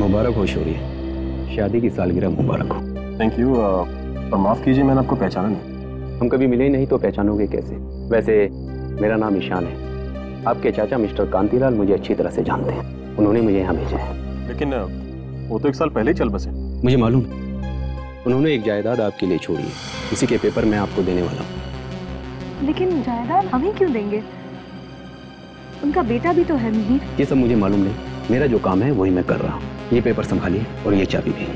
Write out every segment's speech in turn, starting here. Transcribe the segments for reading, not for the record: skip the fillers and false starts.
मुबारक हो शौर्य, शादी की सालगिरह मुबारक हो। Thank you. और माफ कीजिए, मैंने आपको पहचाना नहीं। हम कभी मिले ही नहीं तो पहचानोगे कैसे? वैसे मेरा नाम ईशान है। आपके चाचा मिस्टर कांतिलाल मुझे अच्छी तरह से जानते हैं, उन्होंने मुझे यहाँ भेजा है। लेकिन वो तो 1 साल पहले ही चल बसे। मुझे मालूम है, उन्होंने एक जायदाद आपके लिए छोड़ी है, उसी के पेपर मैं आपको देने वाला हूँ। लेकिन जायदाद हम ही क्यों देंगे? उनका बेटा भी तो है मिहिर। ये सब मुझे मालूम नहीं, मेरा जो काम है वही मैं कर रहा हूँ। ये पेपर संभालिए और ये चाबी भी।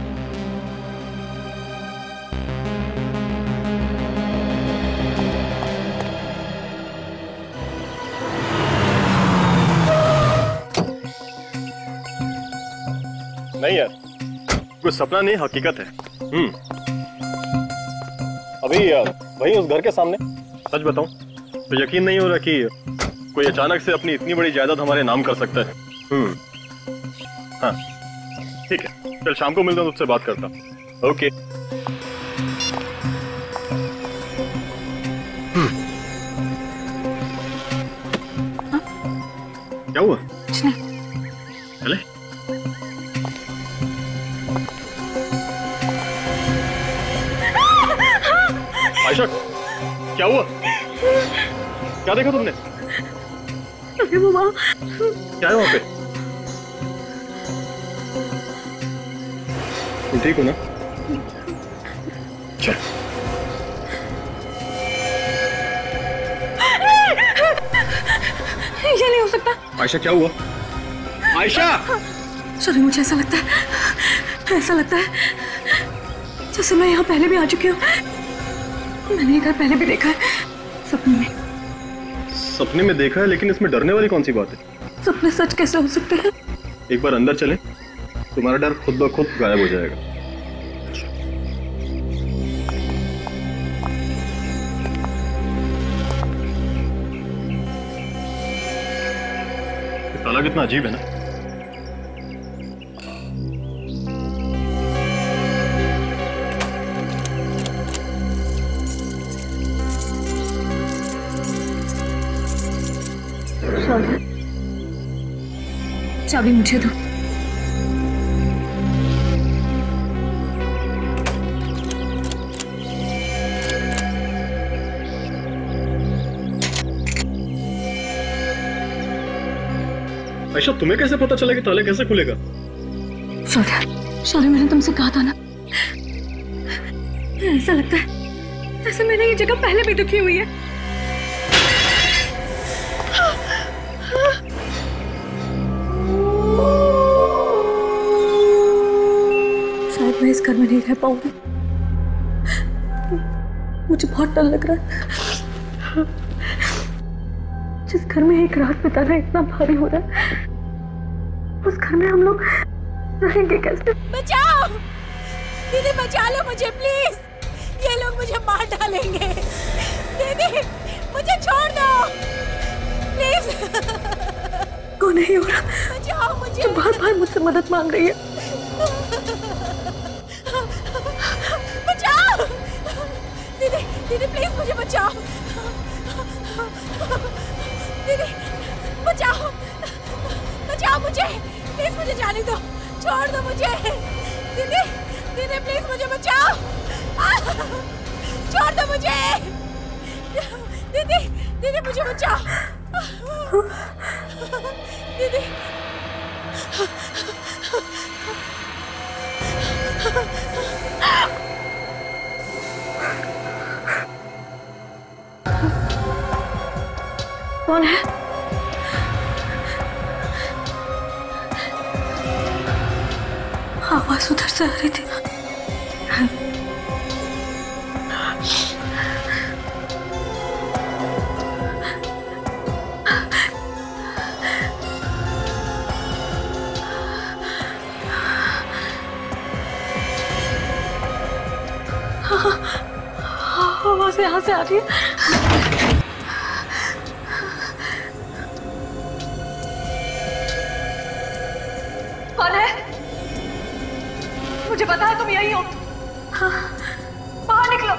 नहीं यार, कोई सपना नहीं, हकीकत है। अभी वही उस घर के सामने। सच बताऊं तो यकीन नहीं हो रहा कि कोई अचानक से अपनी इतनी बड़ी जायदाद हमारे नाम कर सकता है। हाँ ठीक है, कल शाम को मिलता हूं, तुझसे बात करता हूं। ओके। क्या हुआ? कुछ नहीं। चले। आयशा, क्या हुआ? क्या देखा तुमने? अरे वो वहाँ। क्या है वहाँ पे? तुम ठीक हो ना? चल। ये नहीं हो सकता। आयशा क्या हुआ? आयशा! सॉरी, मुझे ऐसा लगता है जैसे मैं यहाँ पहले भी आ चुकी हूँ। मैंने ये घर पहले भी देखा है, सपने में। सपने में देखा है, लेकिन इसमें डरने वाली कौन सी बात है? सपने सच कैसे हो सकते हैं? एक बार अंदर चले, तुम्हारा डर खुद ब खुद गायब हो जाएगा। ताला कितना अजीब है ना। चाबी मुझे दो। आयशा, तुम्हें कैसे पता चला कि ताला कैसे खुलेगा? सॉरी, मैंने तुमसे कहा था ना। ऐसा लगता है जैसे मैंने ये जगह पहले भी देखी हुई है। शायद मैं इस घर में नहीं रह पाऊंगी। मुझे बहुत डर लग रहा है। जिस घर में एक रात बिताना इतना भारी हो रहा है, उस घर में हम लोग रहेंगे कैसे? बचाओ दीदी, बचा लो मुझे प्लीज, ये लोग मुझे मार डालेंगे। दीदी मुझे छोड़ दो प्लीज। कौन है हो रहा? बचाओ मुझे। जो बार-बार मुझसे मदद मांग रही है। बचाओ दीदी, दीदी प्लीज मुझे बचाओ। दीदी बचाओ, बचाओ मुझे प्लीज, मुझे जाने दो, छोड़ दो मुझे। दीदी, दीदी प्लीज मुझे बचाओ, छोड़ दो मुझे। दीदी, दीदी मुझे बचाओ। दीदी कौन है? आवाज उधर से आ रही थी। आवाज यहाँ से आ रही है। कौन है? मुझे पता है तुम यही हो। हाँ, बाहर निकलो।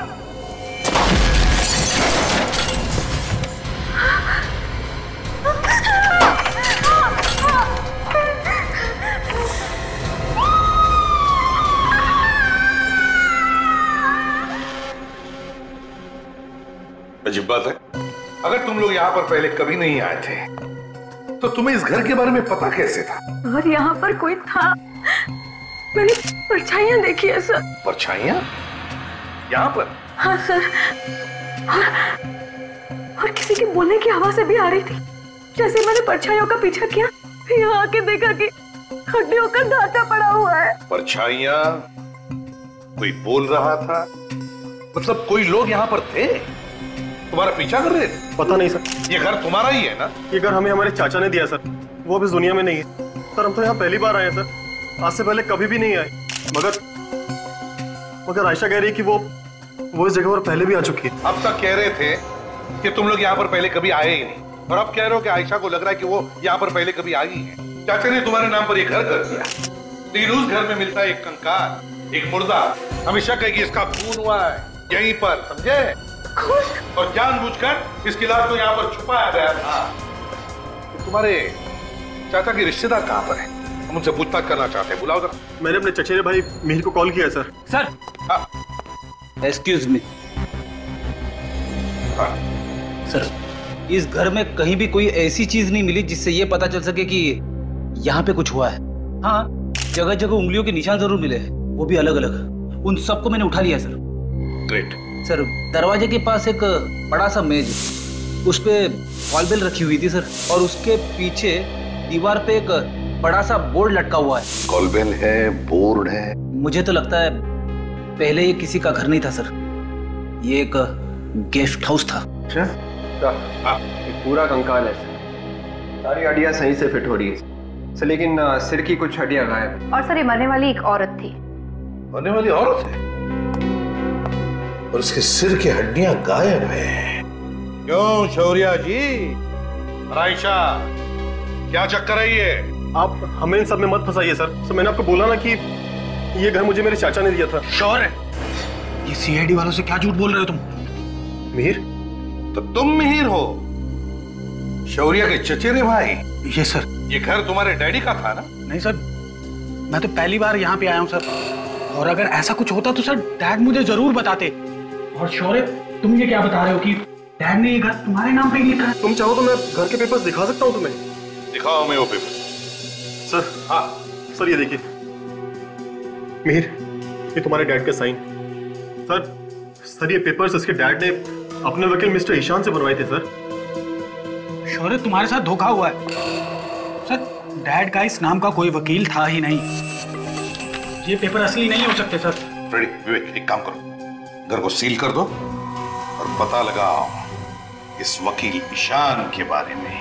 अजीब बात है, अगर तुम लोग यहाँ पर पहले कभी नहीं आए थे तो तुम्हें इस घर के बारे में पता कैसे था? और यहाँ पर कोई था, मैंने परछाइयाँ देखी है सर। परछाइयाँ यहाँ पर? हाँ सर, और किसी के बोलने की आवाज़ भी आ रही थी। जैसे मैंने परछाइयों का पीछा किया, यहाँ आके देखा कि हड्डियों का ढांचा पड़ा हुआ है। परछाइयाँ, कोई बोल रहा था, मतलब कोई लोग यहाँ पर थे तुम्हारा पीछा कर रहे थे? पता नहीं सर। ये घर तुम्हारा ही है ना? ये घर हमें हमारे चाचा ने दिया सर, वो अब इस दुनिया में नहीं है सर। हम तो यहाँ पहली बार आए हैं सर, आज से पहले कभी भी नहीं आए। मगर आयशा कह रही है कि वो इस जगह पर पहले भी आ चुकी है। अब तक कह रहे थे कि तुम लोग यहाँ पर पहले कभी आए ही नहीं, और अब कह रहे हो कि आयशा को लग रहा है कि वो यहाँ पर पहले कभी आई है। चाचा ने तुम्हारे नाम पर ये घर कर दिया, लेकिन उस घर में मिलता है एक कंकाल, एक मुर्दा। हमेशा कहेगी इसका खून हुआ है यहीं पर, समझे? और जानबूझकर इसकी लाश को यहाँ पर छुपाया गया था। तो तुम्हारे चाचा के रिश्तेदार कहाँ पर है? हम उनसे पूछताछ करना चाहते हैं, बुलाओ जरा। मैंने अपने चचेरे भाई मिहिर को कॉल किया है sir. Sir excuse me sir, इस घर में कहीं भी कोई ऐसी चीज नहीं मिली जिससे ये पता चल सके कि यहाँ पे कुछ हुआ है। हाँ, जगह जगह उंगलियों के निशान जरूर मिले हैं, वो भी अलग अलग। उन सबको मैंने उठा लिया सर। ग्रेट। सर, दरवाजे के पास एक बड़ा सा मेज, उस पे कॉल बेल रखी हुई थी सर, और उसके पीछे दीवार पे एक बड़ा सा बोर्ड लटका हुआ है। कॉल बेल है, बोर्ड है। मुझे तो लगता है पहले ये किसी का घर नहीं था सर, ये एक गेस्ट हाउस था। अच्छा, एक पूरा कंकाल है सर, सारी हड्डियां सही से फिट हो रही है सर, लेकिन सिर की कुछ हड्डियां गायब है। और सर, ये मरने वाली एक औरत थी। मरने वाली औरत है और उसके सिर की हड्डियां गायब है। क्यों शौर्या जी, आयशा, क्या चक्कर है ये? आप हमें इन सब में मत फंसाइए सर। मैंने आपको बोला ना कि ये घर मुझे मेरे चाचा ने दिया था। श्योर है? ये सीआईडी वालों से क्या झूठ बोल रहे हो तुम? मिहिर? तो तुम मिहिर हो, शौर्या के चचेरे भाई? ये सर, ये घर तुम्हारे डैडी का था ना? नहीं सर, मैं तो पहली बार यहाँ पे आया हूँ सर, और अगर ऐसा कुछ होता तो सर डैड मुझे जरूर बताते। और शौर्य, तुम ये क्या बता रहे हो कि डैड ने ये घर तुम्हारे नाम पे ही लिखा है? तुम चाहो तो मैं घर के पेपर्स दिखा सकता हूँ तुम्हें। दिखाओ हमें वो पेपर। सर, हाँ सर, ये देखिए मिहिर, ये तुम्हारे डैड का साइन। सर ये पेपर्स इसके डैड ने अपने वकील मिस्टर ईशान से बनवाए थे सर। शौर्य, तुम्हारे साथ धोखा हुआ है सर, डैड का इस नाम का कोई वकील था ही नहीं। ये पेपर असली नहीं हो सकते सर। रेडी, विवेक, एक काम करो, घर को सील कर दो और पता लगाओ इस वकील ईशान के बारे में।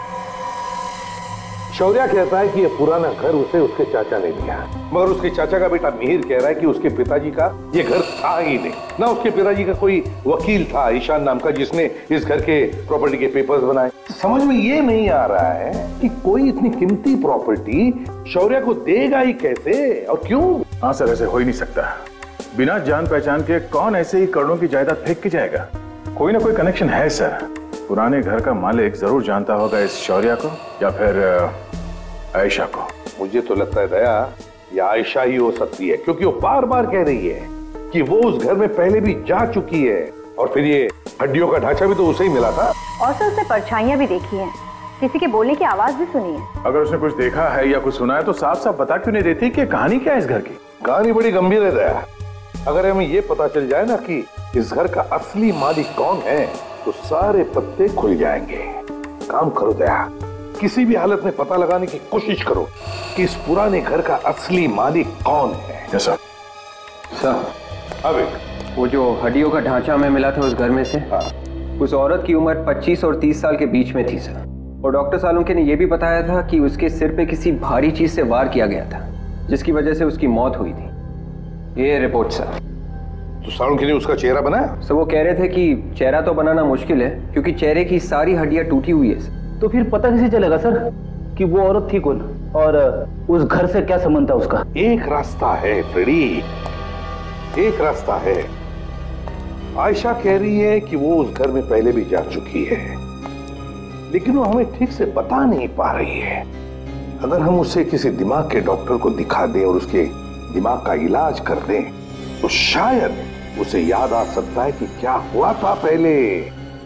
शौर्या कहता है कि यह पुराना घर उसे उसके चाचा ने दिया, मगर उसके चाचा का बेटा मिहिर कह रहा है कि उसके पिताजी का यह घर था ही नहीं, ना उसके पिताजी का कोई वकील था ईशान नाम का जिसने इस घर के प्रॉपर्टी के पेपर्स बनाए। समझ में ये नहीं आ रहा है कि कोई इतनी कीमती प्रॉपर्टी शौर्या को देगा ही कैसे और क्यों? हाँ सर, ऐसे हो ही नहीं सकता। बिना जान पहचान के कौन ऐसे ही करोड़ों की जायदाद फेंक के जाएगा? कोई ना कोई कनेक्शन है सर। पुराने घर का मालिक जरूर जानता होगा इस शौर्या को या फिर आयशा को। मुझे तो लगता है दया, ये आयशा ही हो सकती है, क्योंकि वो बार बार कह रही है कि वो उस घर में पहले भी जा चुकी है, और फिर ये हड्डियों का ढांचा भी तो उसे ही मिला था। और सर, उसने परछाइयां भी देखी हैं, किसी के बोलने की आवाज भी सुनी है। अगर उसने कुछ देखा है या कुछ सुना है तो साफ साफ बता क्यों नहीं देती कि कहानी क्या है इस घर की? कहानी बड़ी गंभीर है दया। अगर हमें ये पता चल जाए ना कि इस घर का असली मालिक कौन है तो सारे पत्ते खुल जाएंगे। काम करो दया, किसी भी हालत में पता लगाने की कोशिश करो कि इस पुराने घर का असली मालिक कौन है। Yes sir. सर, अब वो जो हड्डियों का ढांचा हमें मिला था उस घर में से, हाँ। उस औरत की उम्र 25 और 30 साल के बीच में थी सर, और डॉक्टर सालुंके ने यह भी बताया था कि उसके सिर पे किसी भारी चीज से वार किया गया था, जिसकी वजह से उसकी मौत हुई थी। ये रिपोर्ट सर। तो सालुंके ने उसका चेहरा बनाया? सर, वो कह रहे थे कि चेहरा तो बनाना मुश्किल है क्योंकि चेहरे की सारी हड्डियां टूटी हुई है। तो फिर पता कैसे चलेगा सर कि वो औरत थी कौन और उस घर से क्या संबंध था उसका? एक रास्ता है फ्रेडी, एक रास्ता है। आयशा कह रही है कि वो उस घर में पहले भी जा चुकी है, लेकिन वो हमें ठीक से बता नहीं पा रही है। अगर हम उसे किसी दिमाग के डॉक्टर को दिखा दें और उसके दिमाग का इलाज कर दें तो शायद उसे याद आ सकता है कि क्या हुआ था पहले।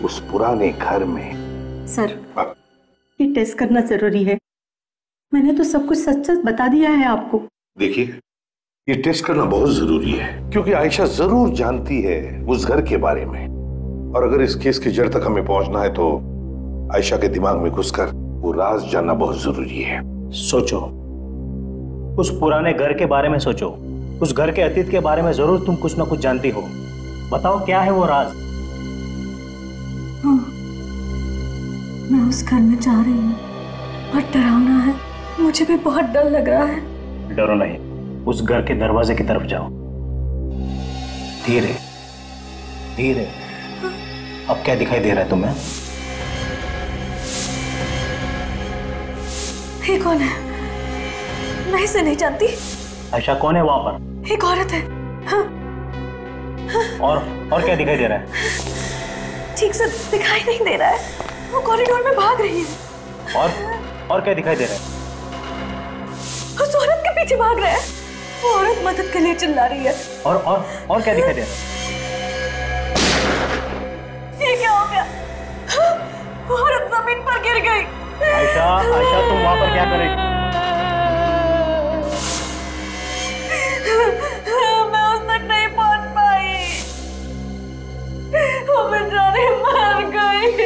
उस पुराने घर में। सर, ये टेस्ट करना जरूरी है। मैंने तो सब कुछ सच सच बता दिया है आपको। देखिए, ये टेस्ट करना बहुत जरूरी है क्योंकि आयशा जरूर जानती है उस घर के बारे में, और अगर इस केस की जड़ तक हमें पहुंचना है तो आयशा के दिमाग में घुसकर वो राज जानना बहुत जरूरी है। सोचो, उस पुराने घर के बारे में सोचो, उस घर के अतीत के बारे में जरूर तुम कुछ ना कुछ जानती हो। बताओ क्या है वो राज? हाँ, मैं उस घर में जा रही हूँ। बहुत डरावना है, मुझे भी बहुत डर लग रहा है। डरो नहीं, उस घर के दरवाजे की तरफ जाओ। धीरे धीरे। अब क्या दिखाई दे रहा है तुम्हें? ये कौन है? मैं इसे नहीं जानती। आयशा कौन है वहां पर? एक औरत है। हाँ। और क्या दिखाई दे रहा है? ठीक से दिखाई नहीं दे रहा है। वो कॉरिडोर में भाग रही है। और क्या दिखाई दे रहा है? उस औरत के पीछे भाग रहा है। वो औरत मदद के लिए चिल्ला रही है। और क्या दिखाई दे रहा है? ये क्या हो गया? वो औरत जमीन पर गिर गई। आयशा, तुम वहां पर क्या कर रही थी? मैं उस तक नहीं पहुंच पाई। वो बेचारी मर गई।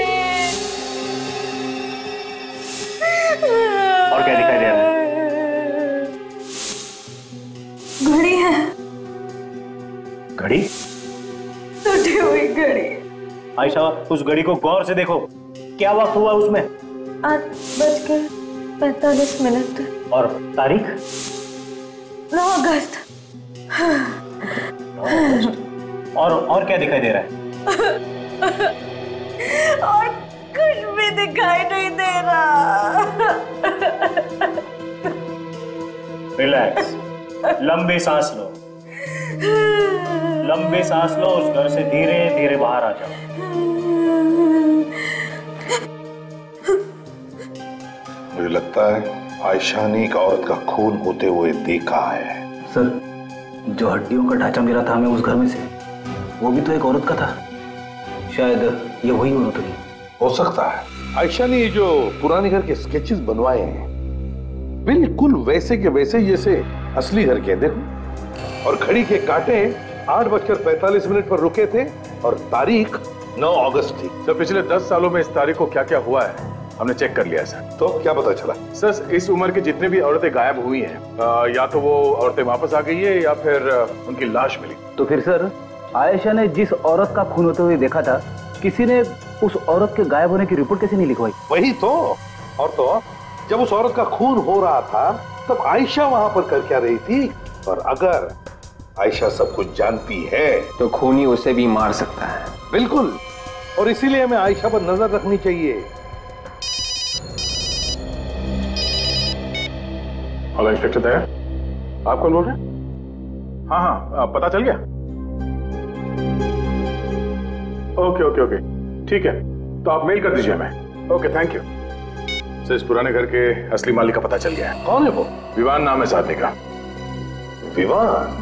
और क्या दिखाई दे रहा है? घड़ी है। घड़ी? टूटी हुई घड़ी। आयशा, उस घड़ी को गौर से देखो। क्या वक्त हुआ उसमें? 8:45। और तारीख? 9 अगस्त। और क्या दिखाई दे रहा है? और कुछ भी दिखाई नहीं दे रहा। रिलैक्स, लंबी सांस लो। लंबी सांस लो। उस घर से धीरे धीरे बाहर आ जाओ। मुझे लगता है आयशा ने एक औरत का खून होते हुए देखा है। सर, जो हड्डियों का ढांचा मिला था हमें उस घर में से, वो भी तो एक औरत का था। शायद ये वही औरत होगी। हो सकता है आयशा ने ये जो पुराने घर के स्केचेस बनवाए हैं बिल्कुल वैसे के वैसे जैसे असली घर के। देखो, और घड़ी के कांटे 8:45 पर रुके थे और तारीख 9 अगस्त थी। सर, पिछले 10 सालों में इस तारीख को क्या क्या हुआ है हमने चेक कर लिया सर। तो क्या पता चला? सर, इस उम्र की जितनी भी औरतें गायब हुई हैं, या तो वो औरतें वापस आ गई है या फिर उनकी लाश मिली। तो फिर सर, आयशा ने जिस औरत का खून होते हुए देखा था, किसी ने उस औरत के गायब होने की रिपोर्ट कैसे नहीं लिखवाई? वही तो। और तो जब उस औरत का खून हो रहा था तब आयशा वहां पर कर क्या रही थी? और अगर आयशा सब कुछ जानती है तो खूनी उसे भी मार सकता है। बिल्कुल, और इसीलिए हमें आयशा पर नजर रखनी चाहिए। हेलो इंस्पेक्टर दया, आप कौन बोल रहे हैं? हाँ, पता चल गया। ओके, ठीक है, तो आप मेल कर दीजिए हमें। Okay, thank you. सर, इस पुराने घर के असली मालिक का पता चल गया है। कौन है वो? विवान नाम है इस आदमी का। विवान?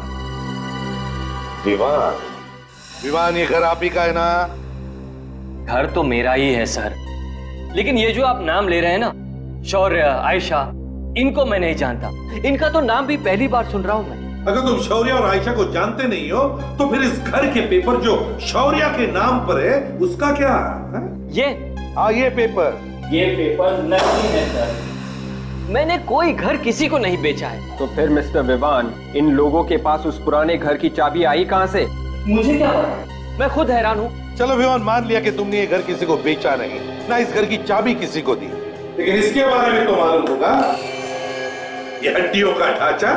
विवान, ये घर आप ही का है ना? घर तो मेरा ही है सर, लेकिन ये जो आप नाम ले रहे हैं ना, शौर्य, आयशा, इनको मैं नहीं जानता। इनका तो नाम भी पहली बार सुन रहा हूं मैं। अगर तुम शौर्य और आयशा को जानते नहीं हो तो फिर इस घर के पेपर जो शौर्य के नाम पर है उसका क्या है? ये पेपर नकली है सर। मैंने कोई घर किसी को नहीं बेचा है। तो फिर मिस्टर विवान, इन लोगों के पास उस पुराने घर की चाबी आई कहां से? मुझे क्या पता, मैं खुद हैरान हूँ। चलो विवान, मान लिया कि तुमने ये घर किसी को बेचा नहीं, ना इस घर की चाबी किसी को दी, लेकिन इसके बारे में तो मालूम होगा। ये हड्डियों का ढांचा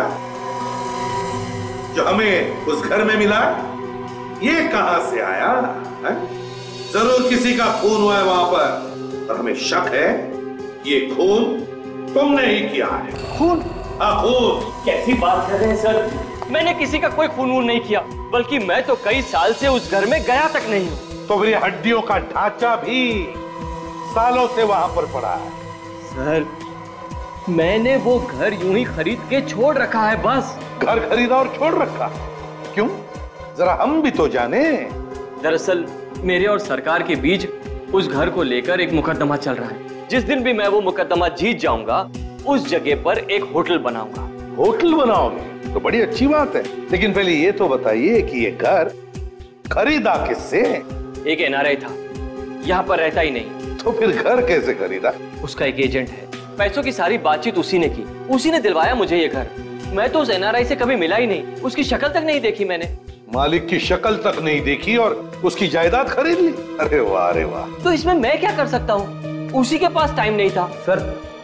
जो हमें उस घर में मिला, ये कहां से आया है? जरूर किसी का खून हुआ है वहां पर, और हमें शक है ये खून तुमने ही किया है। खून? हाँ, खून। कैसी बात कर रहे हैं सर? मैंने किसी का कोई खून नहीं किया, बल्कि मैं तो कई साल से उस घर में गया तक नहीं हूँ। तो फिर हड्डियों का ढांचा भी सालों से वहां पर पड़ा है। सर, मैंने वो घर यूं ही खरीद के छोड़ रखा है बस। घर खरीदा और छोड़ रखा? क्यों? जरा हम भी तो जाने। दरअसल मेरे और सरकार के बीच उस घर को लेकर एक मुकदमा चल रहा है। जिस दिन भी मैं वो मुकदमा जीत जाऊंगा, उस जगह पर एक होटल बनाऊंगा। होटल बनाओगे तो बड़ी अच्छी बात है, लेकिन पहले ये तो बताइए कि ये घर खरीदा किससे? एक एनआरआई था, यहाँ पर रहता ही नहीं। तो फिर घर कैसे खरीदा? उसका एक एजेंट है, पैसों की सारी बातचीत उसी ने की, उसी ने दिलवाया मुझे ये घर। मैं तो उस एनआरआई से कभी मिला ही नहीं, उसकी शक्ल तक नहीं देखी मैंने। मालिक की शक्ल तक नहीं देखी और उसकी जायदाद खरीद ली? अरे वाह, अरे वाह। तो इसमें मैं क्या कर सकता हूँ? उसी के पास टाइम नहीं था। सर,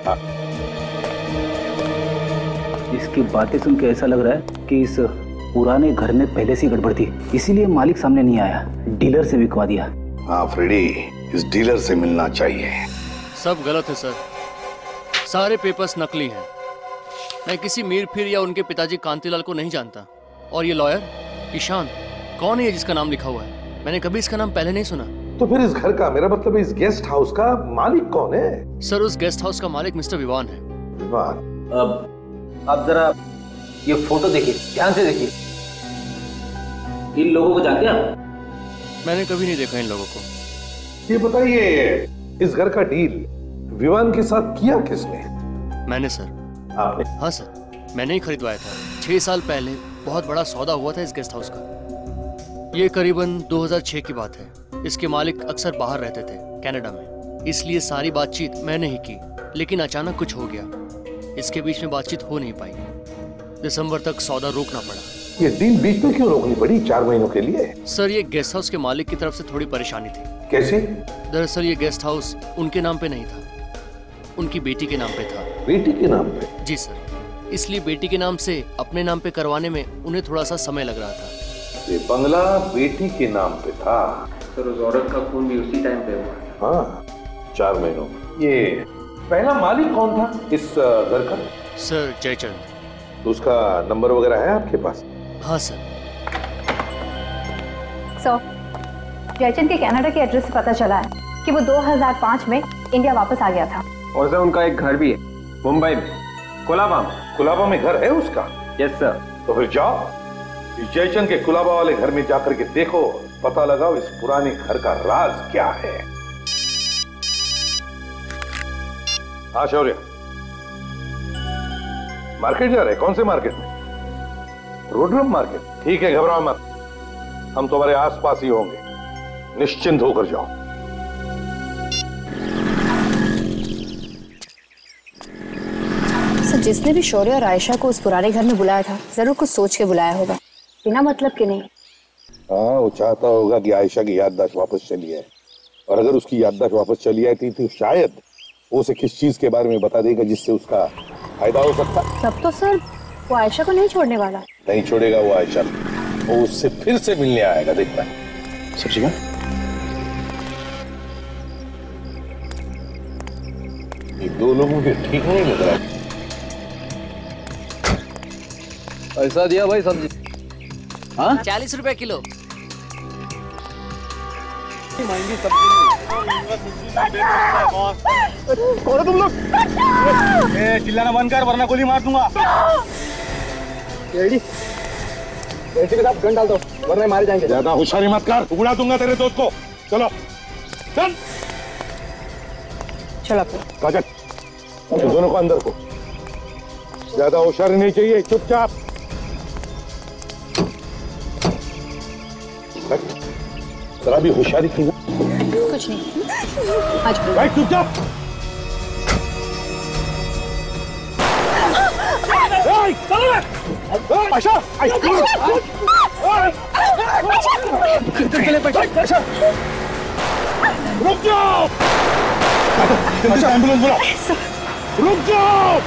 इसकी बातें सुन के ऐसा लग रहा है कि इस पुराने घर में पहले से गड़बड़ थी, इसीलिए मालिक सामने नहीं आया, डीलर से बिकवा दिया। हाँ फ्रेडी, इस डीलर से मिलना चाहिए। सब गलत है सर, सारे पेपर्स नकली हैं। मैं किसी मीर फिर या उनके पिताजी कांतीलाल को नहीं जानता। और ये लॉयर ईशान, कौन है ये जिसका नाम लिखा हुआ है? मैंने कभी इसका नाम पहले नहीं सुना। तो फिर इस घर का, मेरा मतलब इस गेस्ट हाउस का मालिक कौन है? सर, उस गेस्ट हाउस का मालिक मिस्टर विवान है। विवान? अब आप जरा ये फोटो देखिए, ध्यान से देखिए। इन लोगों को जानते हैं आप? मैंने कभी नहीं देखा इन लोगों को। ये बताइए, इस घर का डील विवान के साथ किया किसने? मैंने सर। आपने? हाँ सर, मैंने ही खरीदवाया था। 6 साल पहले बहुत बड़ा सौदा हुआ था इस गेस्ट हाउस का। ये करीबन 2006 की बात है। इसके मालिक अक्सर बाहर रहते थे, कनाडा में, इसलिए सारी बातचीत मैंने ही की। लेकिन अचानक कुछ हो गया, इसके बीच में बातचीत हो नहीं पाई। दिसंबर तक सौदा रोकना पड़ा। ये डील बीच में क्यों रोकनी पड़ी 4 महीनों के लिए? सर, ये गेस्ट हाउस के मालिक की तरफ से थोड़ी परेशानी थी। कैसी? दरअसल ये गेस्ट हाउस उनके नाम पे नहीं था, उनकी बेटी के नाम पे था। बेटी के नाम पे? जी सर, इसलिए बेटी के नाम से अपने नाम पे करवाने में उन्हें थोड़ा सा समय लग रहा था। ये बंगला बेटी के नाम पे था? सर, उस औरत का खून भी उसी टाइम पे हुआ। हाँ, 4 महीनों। ये पहला मालिक कौन था इस घर का? सर, जयचंद। तो उसका नंबर वगैरह है आपके पास? हाँ सर। जयचंद के कनाडा के एड्रेस से पता चला है कि वो 2005 में इंडिया वापस आ गया था। और सर, उनका एक घर भी है मुंबई में, कोलाबा में। कोलाबा में घर है उसका? Yes sir. तो फिर जाओ, इस जयचंद के कोलाबा वाले घर में जाकर के देखो, पता लगाओ इस पुराने घर का राज क्या है। हाँ शौर्य, मार्केट जा रहे? कौन से मार्केट में? रोडरम मार्केट? ठीक है, घबराओ मत, हम तुम्हारे आसपास ही होंगे, निश्चिंत होकर जाओ। सर, जिसने भी शौर्य और आयशा को उस पुराने घर में बुलाया था, जरूर कुछ सोच के बुलाया होगा, बिना मतलब के नहीं। हाँ, वो चाहता होगा कि आयशा की याददाश्त वापस चली आए, और अगर उसकी याददाश्त वापस चली आई थी तो शायद वो उसे किस चीज के बारे में बता देगा जिससे उसका फायदा हो सकता। तब तो सर वो आयशा को नहीं छोड़ने वाला। नहीं छोड़ेगा वो आयशा, वो उससे फिर से मिलने आएगा, देखना। सब्जी का ये 2 लोगों के ठीक नहीं लग रहा। ऐसा दिया भाई सब्जी? हाँ, 40 रुपए किलो। महंगी सब्जी कौन तुम लोग? चिल्लाना बंद कर वरना गोली मार दूंगा। रेडी? के साथ गन डाल दो वरना मारे जाएंगे। ज्यादा होशियारी मत कर, उड़ा दूंगा तेरे दोस्त को। चलो चल चलो काजल, दोनों को अंदर को। ज्यादा होशियारी नहीं चाहिए, चुपचाप। जरा भी होशियारी की ना। कुछ नहीं, आज चुपचाप। रुक जाओ, एम्बुलेंस बुलाओ। रुक जाओ।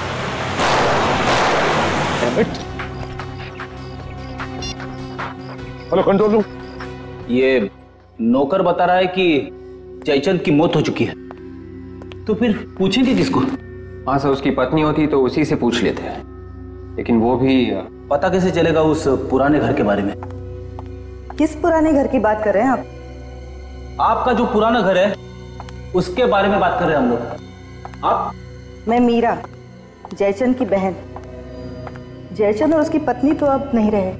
Hello control room. ये नौकर बता रहा है कि जयचंद की मौत हो चुकी है, तो फिर पूछेंगे किसको? हाँ सर, उसकी पत्नी होती तो उसी से पूछ लेते हैं, लेकिन वो भी पता कैसे चलेगा उस पुराने घर के बारे में? किस पुराने घर की बात कर रहे हैं आप? आपका जो पुराना घर है उसके बारे में बात कर रहे हैं हम लोग। आप? मैं मीरा, जयचंद की बहन। जयचंद और उसकी पत्नी तो अब नहीं रहे।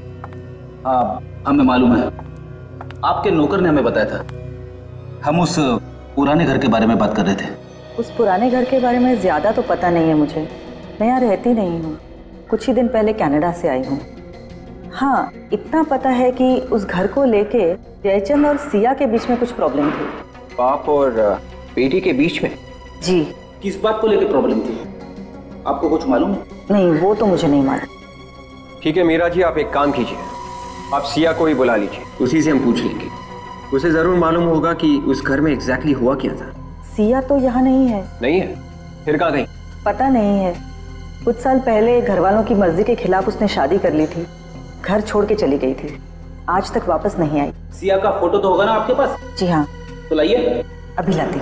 हमें मालूम है, आपके नौकर ने हमें बताया था। हम उस पुराने घर के बारे में बात कर रहे थे। उस पुराने घर के बारे में ज्यादा तो पता नहीं है मुझे, मैं यहाँ रहती नहीं हूँ, कुछ ही दिन पहले कनाडा से आई हूँ। हाँ, इतना पता है कि उस घर को लेके जयचंद और सिया के बीच में कुछ प्रॉब्लम थी। बाप और बेटी के बीच में? जी। किस बात को लेके प्रॉब्लम थी, आपको कुछ मालूम है? नहीं, वो तो मुझे नहीं मालूम। ठीक है मीरा जी, आप एक काम कीजिए, आप सिया को ही बुला लीजिए, उसी से हम पूछ लेंगे। उसे जरूर मालूम होगा कि उस घर में एग्जैक्टली हुआ क्या था। सिया तो यहाँ नहीं है। नहीं है? फिर कहाँ गई? पता नहीं है, कुछ साल पहले घर वालों की मर्जी के खिलाफ उसने शादी कर ली थी, घर छोड़ के चली गई थी, आज तक वापस नहीं आई। सिया का फोटो तो होगा ना आपके पास? जी हाँ। तो लाइए। अभी लाती।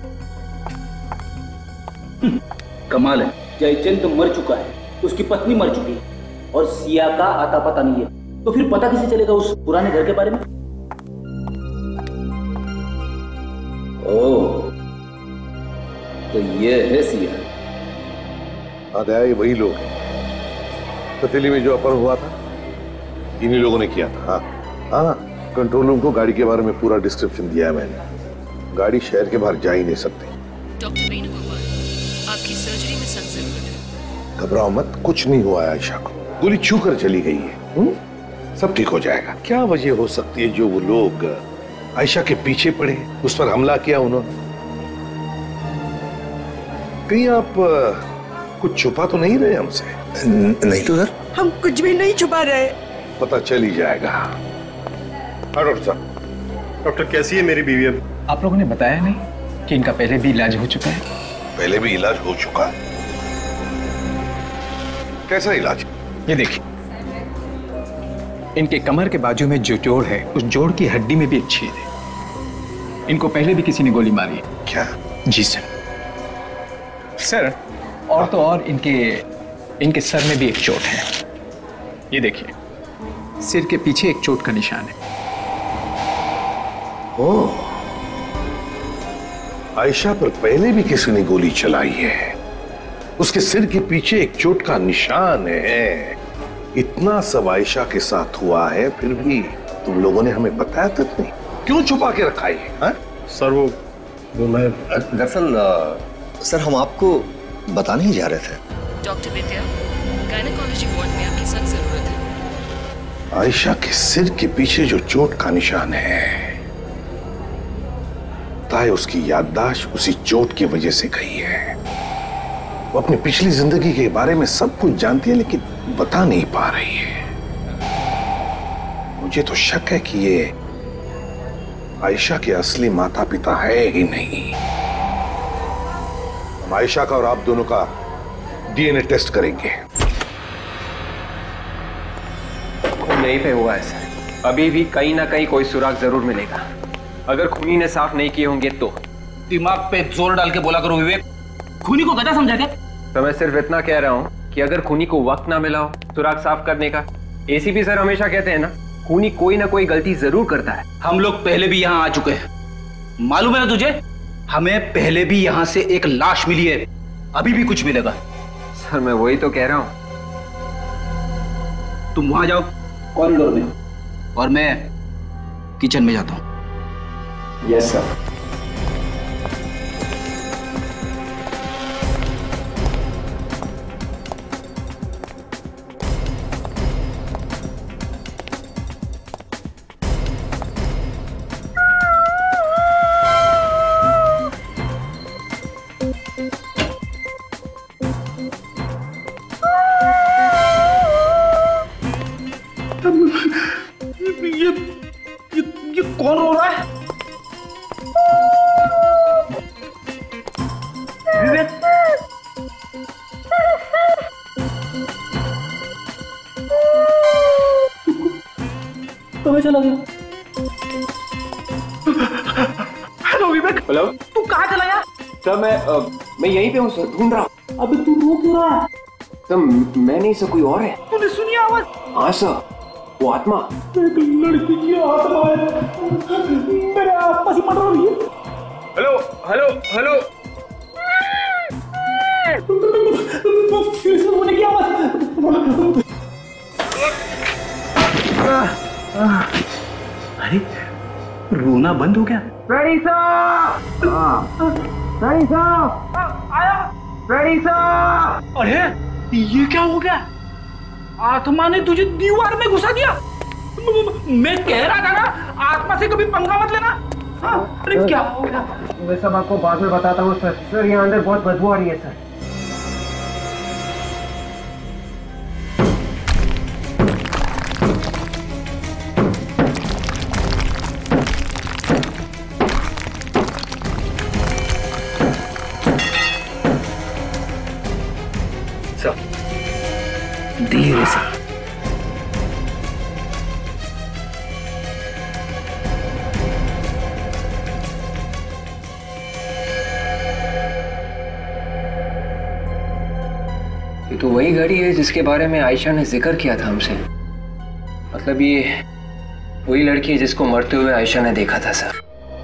कमाल है, जयचंद तो मर चुका है, उसकी पत्नी मर चुकी है और सिया का आता पता नहीं है, तो फिर पता कैसे चलेगा उस पुराने घर के बारे में? ओह, तो ये है सिया। हाँ दया, ये वही लोग हैं। पतीली में जो अपहरण हुआ था इन्हीं लोगों ने किया था। हाँ हाँ, कंट्रोल रूम को गाड़ी के बारे में पूरा डिस्क्रिप्शन दिया है मैंने। गाड़ी शहर के बाहर जा ही नहीं सकती। डॉक्टर वेणुगोपाल, आपकी सर्जरी में सख्त जरूरत है। घबराओ मत, कुछ नहीं हुआ है आयशा को, गोली छू कर चली गई है। सब ठीक हो जाएगा। क्या वजह हो सकती है जो वो लोग आयशा के पीछे पड़े, उस पर हमला किया उन्होंने? कहीं आप कुछ छुपा तो नहीं रहे हमसे? नहीं तो सर, हम कुछ भी नहीं छुपा रहे। पता चल ही जाएगा। हाँ डॉक्टर साहब। डॉक्टर कैसी है मेरी बीवी? अब आप लोगों ने बताया नहीं कि इनका पहले भी इलाज हो चुका है? पहले भी इलाज हो चुका? कैसा इलाज? ये देखिए, इनके कमर के बाजू में जो जोड़ है, उस जोड़ की हड्डी में भी एक छेद है। इनको पहले भी किसी ने गोली मारी है। क्या? जी सर। सर, और तो और इनके सर में भी एक चोट है। ये देखिए, सिर के पीछे एक चोट का निशान है। ओह, आयशा पर पहले भी किसी ने गोली चलाई है, उसके सिर के पीछे एक चोट का निशान है। इतना सब आयशा के साथ हुआ है, फिर भी तुम लोगों ने हमें बताया तक नहीं। क्यों छुपा के रखा है? सर वो मैं दरअसल सर, हम आपको बताने ही जा रहे थे। डॉक्टर विद्या, गायनेकोलॉजी वार्ड में आपकी सख्त जरूरत है। आयशा के सिर के पीछे जो चोट का निशान है, ताए उसकी याददाश्त उसी चोट की वजह से गई है। वो अपनी पिछली जिंदगी के बारे में सब कुछ जानती है, लेकिन बता नहीं पा रही है। मुझे तो शक है कि ये आयशा के असली माता पिता है ही नहीं। हम आयशा का और आप दोनों का डीएनए टेस्ट करेंगे। खून नहीं पे हुआ है सर, अभी भी कहीं ना कहीं कोई सुराग जरूर मिलेगा। अगर खूनी ने साफ नहीं किए होंगे तो। दिमाग पे जोर डाल के बोला करो विवेक, खूनी को गधा समझा क्या? तो मैं सिर्फ इतना कह रहा हूं कि अगर खूनी को वक्त ना मिला हो सुराग साफ करने का, एसीपी सर हमेशा कहते हैं ना, खूनी कोई ना कोई गलती जरूर करता है। हम लोग पहले भी यहाँ आ चुके हैं, मालूम है ना तुझे? हमें पहले भी यहाँ से एक लाश मिली है, अभी भी कुछ मिलेगा। सर मैं वही तो कह रहा हूं। तुम वहां जाओ कॉरिडोर में, और मैं किचन में जाता हूं। Yes sir. ये कौन रो रहा है? विवेक, कहाँ चला गया? हेलो विवेक। हेलो, तू कहाँ चला गया? सर मैं यहीं पे हूँ सर, ढूंढ रहा हूँ। अबे तू रो क्यों रहा है? सर मैं नहीं सर, कोई और है। तूने सुनी आवाज? हाँ सर, वो आत्मा। एक लड़की की आत्मा है, मेरे आसपास ही पड़ रही है। हेलो हेलो हेलो, फिर से होने की आवाज। अरे रोना बंद हो गया? फ्रेडी साहब! फ्रेडी साहब! आया! फ्रेडी साहब! अरे ये क्या हो गया? आत्मा ने तुझे दीवार में घुसा दिया। मैं कह रहा था ना, आत्मा से कभी पंगा मत लेना। अरे क्या हो गया? मैं सब आपको बाद में बताता हूँ सर। सर यहाँ अंदर बहुत बदबू आ रही है सर। धीरे से। ये तो वही घड़ी है जिसके बारे में आयशा ने जिक्र किया था हमसे। मतलब ये वही लड़की है जिसको मरते हुए आयशा ने देखा था सर।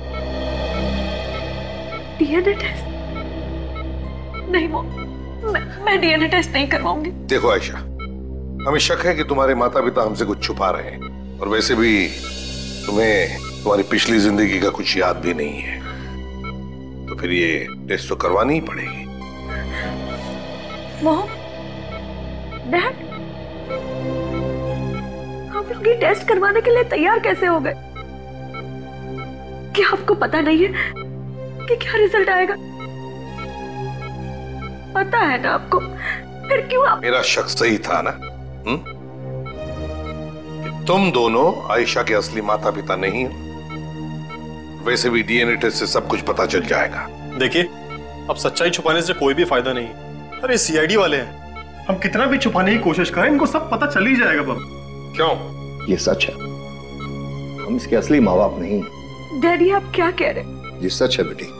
DNA test? नहीं मैं डीएनए टेस्ट नहीं करवाऊंगी। देखो आयशा, हमें शक है कि तुम्हारे माता पिता हमसे कुछ छुपा रहे हैं, और वैसे भी तुम्हें तुम्हारी पिछली जिंदगी का कुछ याद भी नहीं है, तो फिर ये टेस्ट तो करवानी ही पड़ेगी। मॉम, डैड, आप लोग ये टेस्ट करवाने के लिए तैयार कैसे हो गए? क्या आपको पता नहीं है कि क्या रिजल्ट आएगा? पता है ना आपको, फिर क्यों आप? मेरा शक सही था ना? कि तुम दोनों आयशा के असली माता पिता नहीं हो। वैसे भी डीएनए टेस्ट से सब कुछ पता चल जाएगा। देखिए, अब सच्चाई छुपाने से कोई भी फायदा नहीं। अरे सीआईडी वाले हैं, हम कितना भी छुपाने की कोशिश करें, इनको सब पता चल ही जाएगा बाबू। क्यों? ये सच है, हम इसके असली माँ बाप नहीं। डैडी आप क्या कह रहे? ये सच है बेटी।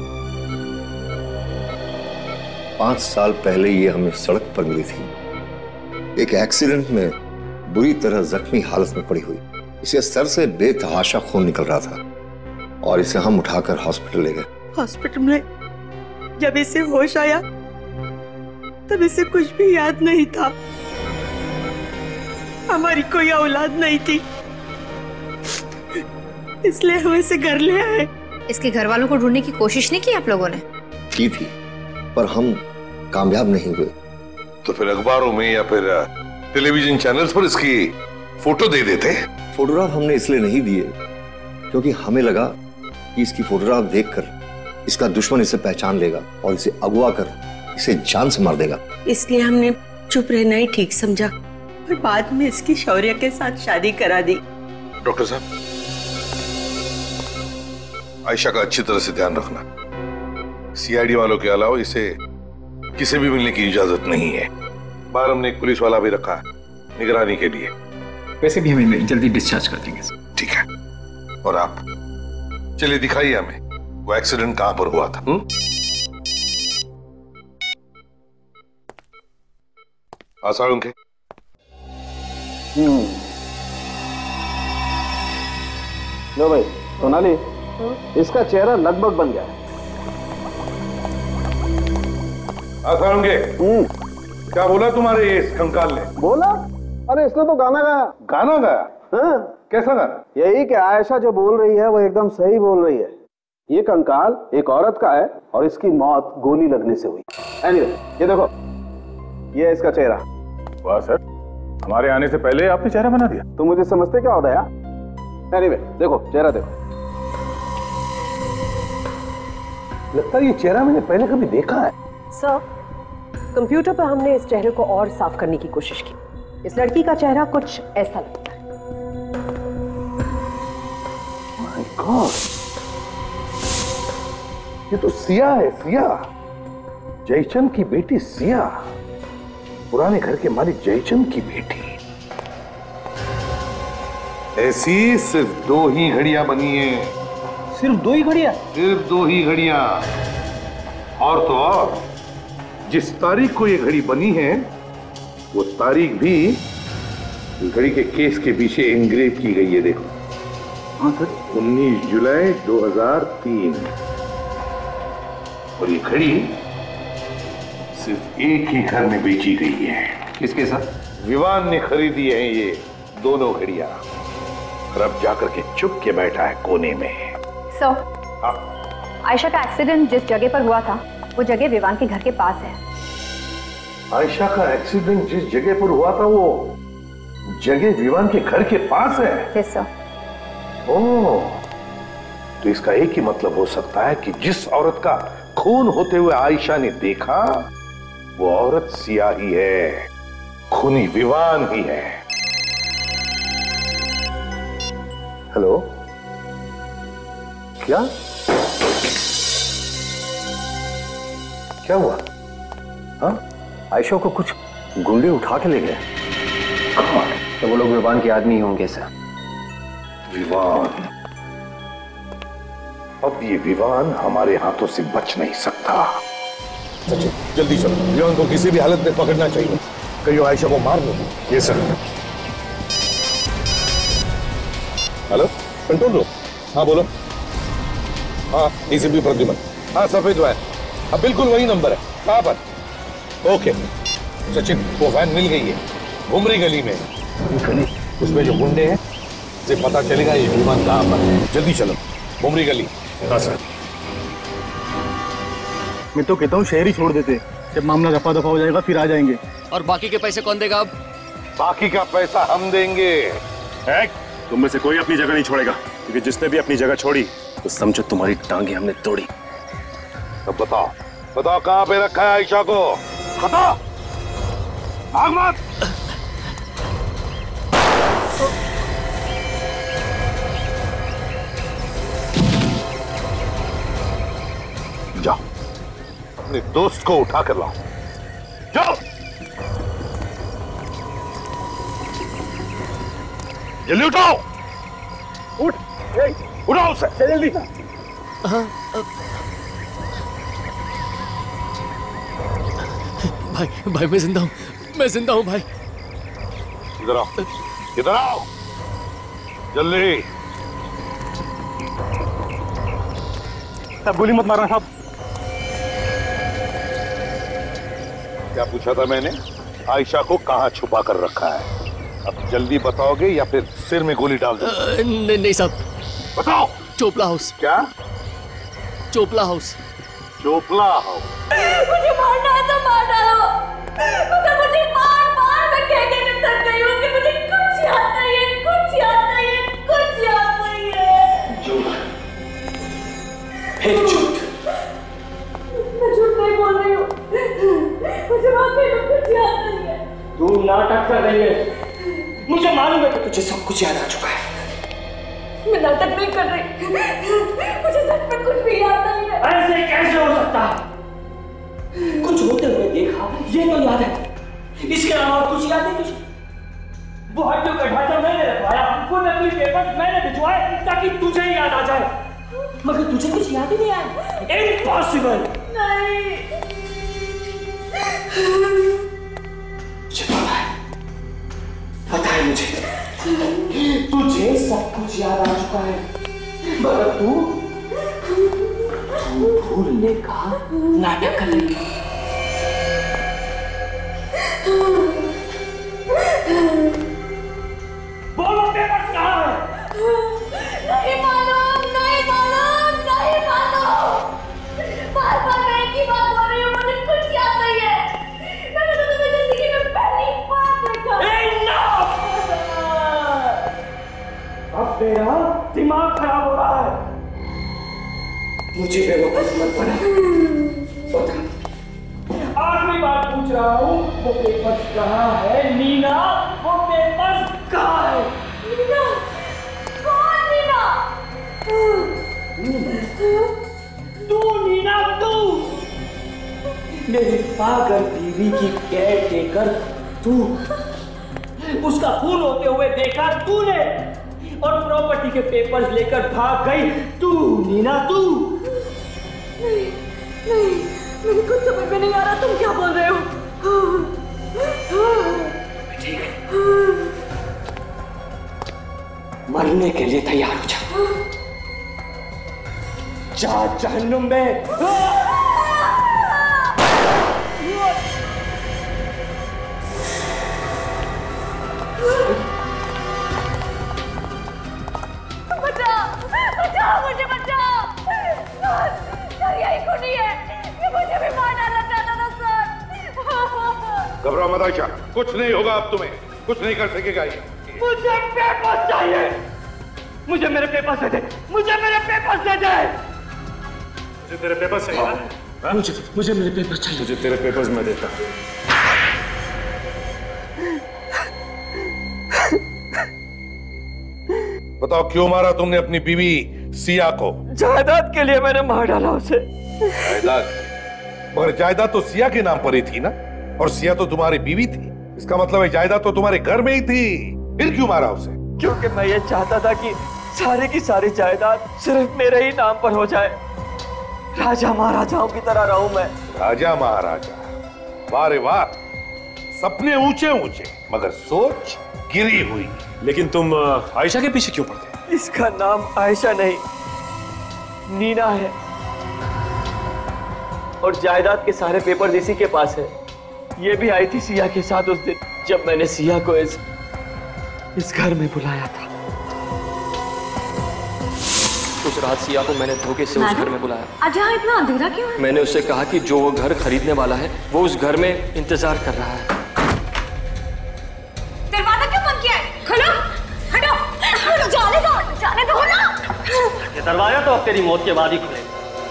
5 साल पहले ये हमें सड़क पर मिली थी, एक एक्सीडेंट में बुरी तरह जख्मी हालत में पड़ी हुई। इसे सर से बेतहाशा खून निकल रहा था और इसे हम उठाकर हॉस्पिटल ले गए। हॉस्पिटल में जब इसे होश आया तब इसे कुछ भी याद नहीं था। हमारी कोई औलाद नहीं थी, इसलिए हम इसे घर ले आए। इसके घर वालों को ढूंढने की कोशिश नहीं की आप लोगों ने? की थी, पर हम कामयाब नहीं हुए। तो फिर अखबारों में या फिर टेलीविजन चैनल्स पर इसकी फोटो दे देते। फोटोग्राफ हमने इसलिए नहीं दिए क्योंकि हमें लगा कि इसकी फोटोग्राफ देखकर इसका दुश्मन इसे पहचान लेगा और इसे अगवा कर इसे जान से मार देगा। इसलिए हमने चुप रहना ही ठीक समझा और बाद में इसकी शौर्य के साथ शादी करा दी। डॉक्टर साहब, आयशा का अच्छी तरह से ध्यान रखना। सीआईडी वालों के अलावा इसे किसी भी मिलने की इजाजत नहीं है। बाहर हमने एक पुलिस वाला भी रखा है निगरानी के लिए। वैसे भी हमें जल्दी डिस्चार्ज कर देंगे। ठीक है, और आप चलिए दिखाइए हमें वो एक्सीडेंट कहां पर हुआ था। आसाड़ों के लो भाई सोनाली, इसका चेहरा लगभग बन गया है। आसाड़ों के क्या बोला तुम्हारे इस कंकाल ने? बोला? अरे इसने तो गाना गाया। गाना गाया? हाँ। कैसा गाना? यही कि आयशा जो बोल रही है वो एकदम सही बोल रही है। ये कंकाल एक औरत का है और इसकी मौत गोली लगने से हुई। एनीवे, ये देखो, ये है इसका चेहरा। वाह सर, हमारे आने से पहले आपने चेहरा बना दिया। तुम मुझे समझते क्या होता है? एनीवे, देखो चेहरा देखो। लगता है ये चेहरा मैंने पहले कभी देखा है। सर, कंप्यूटर पर हमने इस चेहरे को और साफ करने की कोशिश की। इस लड़की का चेहरा कुछ ऐसा लगता है। माय गॉड, ये तो सिया है। सिया, जयचंद की बेटी सिया, पुराने घर के मालिक जयचंद की बेटी। ऐसी सिर्फ 2 ही घड़ियां बनी है। सिर्फ 2 ही घड़ियां? सिर्फ 2 ही घड़ियां। और तो और जिस तारीख को ये घड़ी बनी है वो तारीख भी घड़ी के केस के पीछे एंग्रेव की गई है। देखो, हाँ सर, 19 जुलाई 2003। और ये घड़ी सिर्फ एक ही घर में बेची गई है। किसके साथ? विवान ने खरीदी है ये दोनों घड़ियां। और अब जाकर के चुप के बैठा है कोने में। आयशा का एक्सीडेंट जिस जगह पर हुआ था वो जगह विवान के घर के पास है। आयशा का एक्सीडेंट जिस जगह पर हुआ था वो जगह विवान के घर के पास है? Yes sir. ओह, तो इसका एक ही मतलब हो सकता है कि जिस औरत का खून होते हुए आयशा ने देखा वो औरत सिया ही है, खूनी विवान ही है। हेलो, क्या क्या हुआ? हाँ, आयशा को कुछ गुंडे उठा के ले गए। तो वो लोग विवान के आदमी होंगे सर। विवान? अब ये विवान हमारे हाथों से बच नहीं सकता। सचिन, जल्दी चलो, विवान को किसी भी हालत में पकड़ना चाहिए, कहीं वो आयशा को मार नहीं। ये सर। Hello, control room. हाँ बोलो। हाँ, एसीपी प्रद्युमन। हाँ, सफेद वैन। हाँ, बिल्कुल वही नंबर है। कहाँ पर? ओके सचिन, वो वैन मिल गई है, घुमरी गली में। गली? उसमें जो गुंडे हैं से पता चलेगा ये विमान कहाँ पर है। जल्दी चलो, घुमरी गली। हाँ सर। मैं तो कहता हूँ शहर ही छोड़ देते, जब मामला रफा दफा हो जाएगा फिर आ जाएंगे। और बाकी के पैसे कौन देगा? अब बाकी का पैसा हम देंगे। तुम में से कोई अपनी जगह नहीं छोड़ेगा, क्योंकि जिसने भी अपनी जगह छोड़ी तो समझो तुम्हारी टांगे हमने तोड़ी। अब बताओ, बताओ कहाँ पे रखा है आयशा को? बताओ। भाग मत। जाओ, अपने दोस्त को उठा कर लाओ। जाओ जल्दी, उठाओ। उठ, उठाओ उसे जल्दी। भाई भाई मैं जिंदा हूँ, मैं जिंदा हूँ भाई। इधर आओ, इधर आओ जल्दी। साहब गोली मत मारना साहब। क्या पूछा था मैंने? आयशा को कहाँ छुपा कर रखा है? अब जल्दी बताओगे या फिर सिर में गोली डाल दो? नहीं साहब। बताओ। चोपला हाउस। क्या? चोपला हाउस। चोपला हाउस? मुझे मारना है तो मार डालो, मगर मुझे बार-बार मैं कह के थक गई हूँ कि मुझे कुछ याद नहीं है, कुछ याद नहीं है, कुछ याद नहीं है। झूठ, फिर झूठ। मैं झूठ नहीं बोल रही हूँ, मुझे वाकई में कुछ याद नहीं है। तू नाटक कर रही है, मुझे मालूम है कि तुझे सब कुछ याद आ चुका है। मैं नाटक नहीं कर रही, मुझे सच में कुछ भी याद नहीं है। ऐसे कैसे हो सकता है? कुछ होते हुए देखा ये तो याद है, इसके अलावा कुछ याद है तुझे? वो हड्डियों का ढांचा मैंने रखवाया, वो नकली पेपर मैंने भिजवाए ताकि तुझे याद आ जाए, मगर तुझे कुछ याद ही नहीं आया। इम्पॉसिबल। नहीं, मुझे पता है मुझे, तुझे सब कुछ याद आ चुका है, मगर तू भूलने का नाटक कर रही है। बोलो पेपर्स कहाँ है? नहीं मालूम, नहीं मालूम, नहीं मालूम। बार-बार मैं एक ही बात बोल रही हूँ, मुझे कुछ याद नहीं है। मैंने तो तुम्हें जिंदगी में पहली बार देखा। अब तेरा दिमाग खराब हो रहा है। मुझे बेवकूफ मत बना। बता, आखिरी बार पूछ रहा हूँ, वो पेपर्स कहाँ है? नीना, वो पेपर्स कहाँ है? नीना? कौन नीना? तू नीना, तू मेरी पागल बीवी की केयर टेकर, तू उसका खून होते हुए देखा तूने, और प्रॉपर्टी के पेपर्स लेकर भाग गई तू नीना, तू। नहीं, नहीं, मेरी कुछ समझ में नहीं आ रहा, तुम क्या बोल रहे हो? ठीक है, मरने के लिए तैयार हो जा जहन्नुम में। बचाओ, मुझे बचाओ। सर यही खूनी है, ये मुझे भी मार डालना चाहता था सर। घबराओ मत आयशा, कुछ नहीं होगा अब तुम्हें, कुछ नहीं कर सकेगा ये। मुझे पेपर्स चाहिए, मुझे मेरे पेपर्स दे दे, मुझे मेरे पेपर्स दे दे। मुझे तेरे पेपर्स चाहिए ना? मुझे मेरे पेपर्स चाहिए। तुझे तेरे पेपर्स मैं देता हूं। बताओ क्यों मारा तुमने अपनी बीवी सिया को? जायदाद के लिए मैंने मार डाला उसे। जायदाद? मगर जायदाद तो सिया के नाम पर ही थी ना, और सिया तो तुम्हारी बीवी थी। इसका मतलब है जायदाद तो तुम्हारे घर में ही थी, फिर क्यों मारा उसे? क्योंकि मैं ये चाहता था कि सारी की सारी जायदाद सिर्फ मेरे ही नाम पर हो जाए। राजा महाराजाओं की तरह रहूं मैं। राजा महाराजा? वाह रे वाह, सपने ऊंचे ऊंचे मगर सोच गिरी हुई। लेकिन तुम आयशा के पीछे क्यों पड़ते? इसका नाम आयशा नहीं, नीना है, और जायदाद के सारे पेपर इसी के पास है। ये भी आई थी सिया के साथ उस दिन जब मैंने सिया को इस घर में बुलाया था। उस रात सिया को मैंने धोखे से उस घर में बुलाया। आज यहाँ इतना अंधेरा क्यों है? मैंने उससे कहा कि जो वो घर खरीदने वाला है वो उस घर में इंतजार कर रहा है। दरवाजा क्यों बंद किया है? खोलो, हटो, जाने दो ना। ये दरवाजा तो अब तेरी मौत के बाद ही खुलेगा।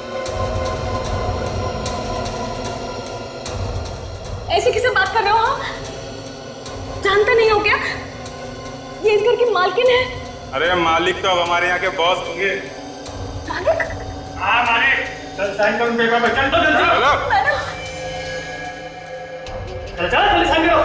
ऐसे किसे बात कर रहे हो आप? जानते नहीं हो क्या? ये इस घर की मालकिन है। अरे मालिक तो अब हमारे यहाँ के बॉस होंगे। मालिक? हाँ मालिक, चल साइन करो पेपर पे, चल तो जल्दी। चल जल्दी साइन करो।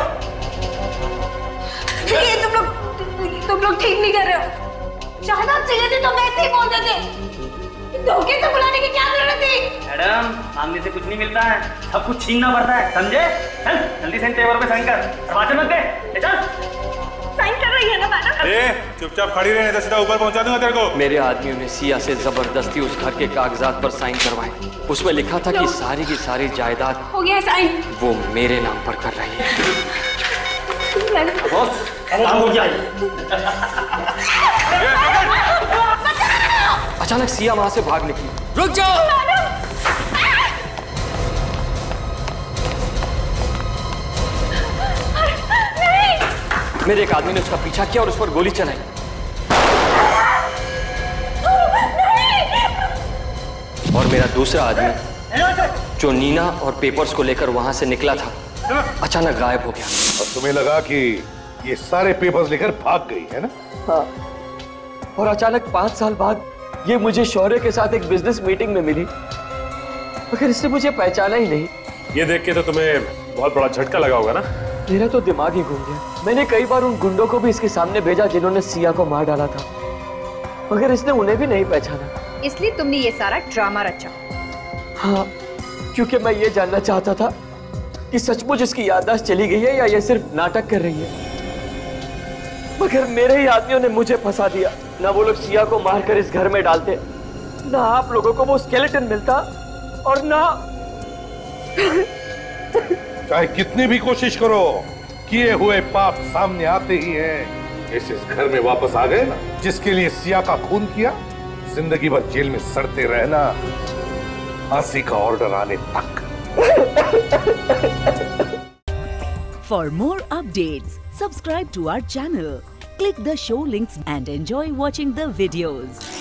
ये तुम लोग ठीक नहीं कर रहे हो। जायदाद चाहिए थी तो वैसे ही बोल देते। धोखे से बुलाने की क्या जरूरत थी? मैडम, सामने से कुछ नहीं मिलता है, सब कुछ छीनना पड़ता है, समझे? चल जल्दी साइन पेपर पे साइन कर, दरवाजे मत दे, चल। साइन कर रही है ना मैडम? चुपचाप खड़ी रहने दे, सीधा ऊपर पहुंचा दूंगा तेरे को। मेरे आदमियों ने सिया से जबरदस्ती उस घर के कागजात पर साइन करवाए। उसमें लिखा था कि सारी की सारी जायदाद हो गया साइन। वो मेरे नाम पर कर रही है। बॉस, काम हो गया। अचानक सिया वहां से भाग निकली। रुक जाओ! मेरे एक आदमी ने उसका पीछा किया और उस पर गोली चलाई। और मेरा दूसरा आदमी जो नीना और पेपर्स को लेकर वहां से निकला था, अचानक गायब हो गया। और तुम्हें लगा कि ये सारे पेपर्स लेकर भाग गई है ना? हाँ, और अचानक 5 साल बाद ये मुझे शौर्य के साथ एक बिजनेस मीटिंग में मिली, मगर इसने मुझे पहचाना ही नहीं। ये देख के तो तुम्हें बहुत बड़ा झटका लगा होगा ना? मेरा तो दिमाग ही घूम गया। मैंने कई बार उन गुंडों को भी इसके सामने भेजा जिन्होंने सिया को मार डाला था, मगर इसने उन्हें भी नहीं पहचाना। इसलिए तुमने ये सारा ड्रामा रचा? हाँ, क्योंकि मैं ये जानना चाहता था कि सचमुच इसकी याददाश्त चली गई है या ये सिर्फ नाटक कर रही है। मगर मेरे ही आदमियों ने मुझे फंसा दिया। ना वो लोग सिया को मारकर इस घर में डालते, ना आप लोगों को वो स्केलेटन मिलता, और ना चाहे कितनी भी कोशिश करो, किए हुए पाप सामने आते ही हैं। इस घर में वापस आ गए ना, जिसके लिए सिया का खून किया, जिंदगी भर जेल में सड़ते रहना, फांसी का ऑर्डर आने तक। For more updates, subscribe to our channel, click the show links and enjoy watching the videos.